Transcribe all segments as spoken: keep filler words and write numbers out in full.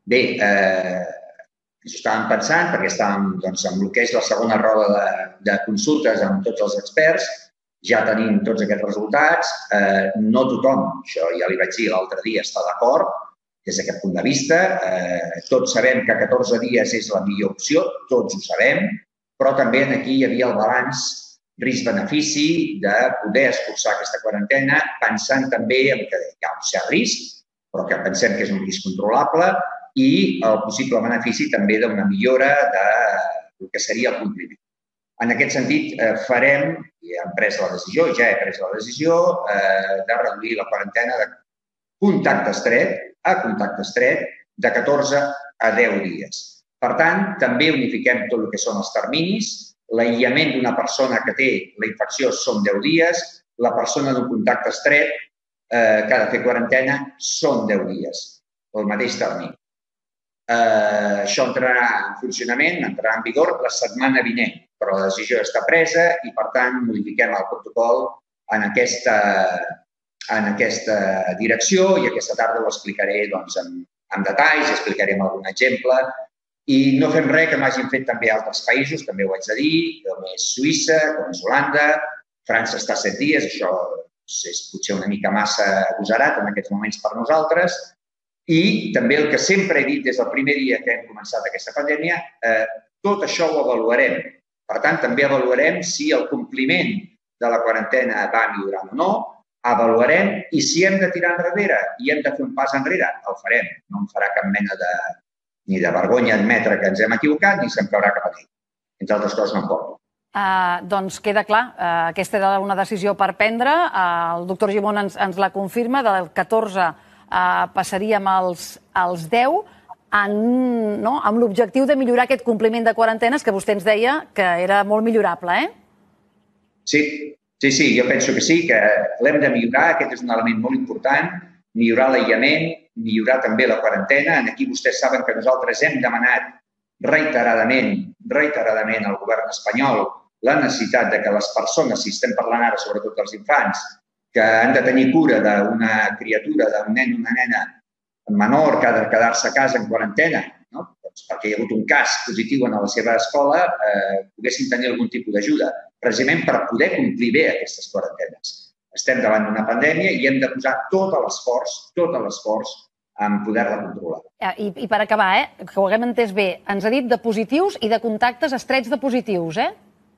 Bé, eh, això estàvem pensant, perquè estàvem doncs, en el que és la segona roda de, de consultes amb tots els experts, ja tenim tots aquests resultats. Eh, no tothom, això ja li vaig dir l'altre dia, està d'acord des d'aquest punt de vista. Eh, tots sabem que catorze dies és la millor opció, tots ho sabem, però també aquí hi havia el balanç risc-benefici de poder escurçar aquesta quarantena, pensant també en que hi ha un cert risc, però que pensem que és un risc controlable, i el possible benefici també d'una millora del que seria el compliment. En aquest sentit, farem, i hem pres la decisió, ja he pres la decisió, de reduir la quarantena de contacte estret a contacte estret de catorze a deu dies. Per tant, també unifiquem tot el que són els terminis. L'aïllament d'una persona que té la infecció són deu dies, la persona d'un contacte estret que ha de fer quarantena són deu dies, el mateix termini. Això entrarà en funcionament, entrarà en vigor la setmana vinent, però la decisió està presa i, per tant, modifiquem el protocol en aquesta, en aquesta direcció i aquesta tarda ho explicaré doncs, en, en detalls, explicarem algun exemple. I no fem res que m'hagin fet també altres països, també ho haig de dir, com és Suïssa, com és Holanda, França està set dies, això és potser una mica massa agosarat en aquests moments per nosaltres, i també el que sempre he dit des del primer dia que hem començat aquesta pandèmia, eh, tot això ho avaluarem. Per tant, també avaluarem si el compliment de la quarantena va millorant o no, avaluarem i si hem de tirar enrere i hem de fer un pas enrere, el farem. No em farà cap mena de ni de vergonya admetre que ens hem equivocat, ni se'n caurà cap aquí. Entre altres coses, no em porto. Uh, doncs queda clar, uh, aquesta era una decisió per prendre. Uh, el doctor Gimón ens, ens la confirma, del catorze uh, passaríem als, als deu, en, no? amb l'objectiu de millorar aquest compliment de quarantenes que vostè ens deia que era molt millorable, eh? Sí, sí, sí, jo penso que sí, que l'hem de millorar, aquest és un element molt important, millorar l'aïllament, millorar també la quarantena. Aquí vostès saben que nosaltres hem demanat reiteradament, reiteradament al govern espanyol la necessitat de que les persones, si estem parlant ara sobretot dels infants, que han de tenir cura d'una criatura, d'un nen o una nena menor que ha de quedar-se a casa en quarantena, no? Doncs perquè hi ha hagut un cas positiu en la seva escola, eh, poguessin tenir algun tipus d'ajuda, precisament per poder complir bé aquestes quarantenes. Estem davant d'una pandèmia i hem de posar tot l'esforç, tot l'esforç en poder-la controlar. I, I per acabar, eh, que ho haguem entès bé, ens ha dit de positius i de contactes estrets de positius, eh?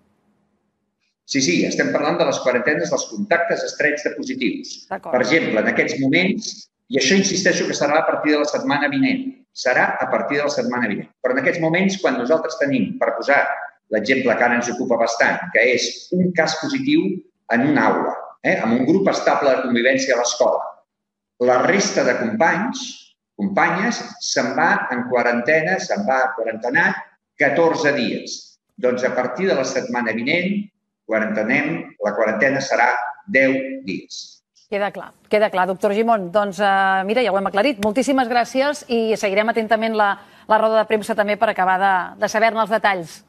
Sí, sí, estem parlant de les quarantenes dels contactes estrets de positius. Per exemple, en aquests moments, i això insisteixo que serà a partir de la setmana vinent, serà a partir de la setmana vinent, però en aquests moments, quan nosaltres tenim, per posar l'exemple que ara ens ocupa bastant, que és un cas positiu en una aula, eh, amb un grup estable de convivència a l'escola, la resta de companys, companyes, se'n va en quarantena, se'n va a quarantenat catorze dies. Doncs a partir de la setmana vinent, quarantenem, la quarantena serà deu dies. Queda clar, queda clar, doctor Gimón. Doncs uh, mira, ja ho hem aclarit. Moltíssimes gràcies i seguirem atentament la, la roda de premsa també per acabar de, de saber-ne els detalls.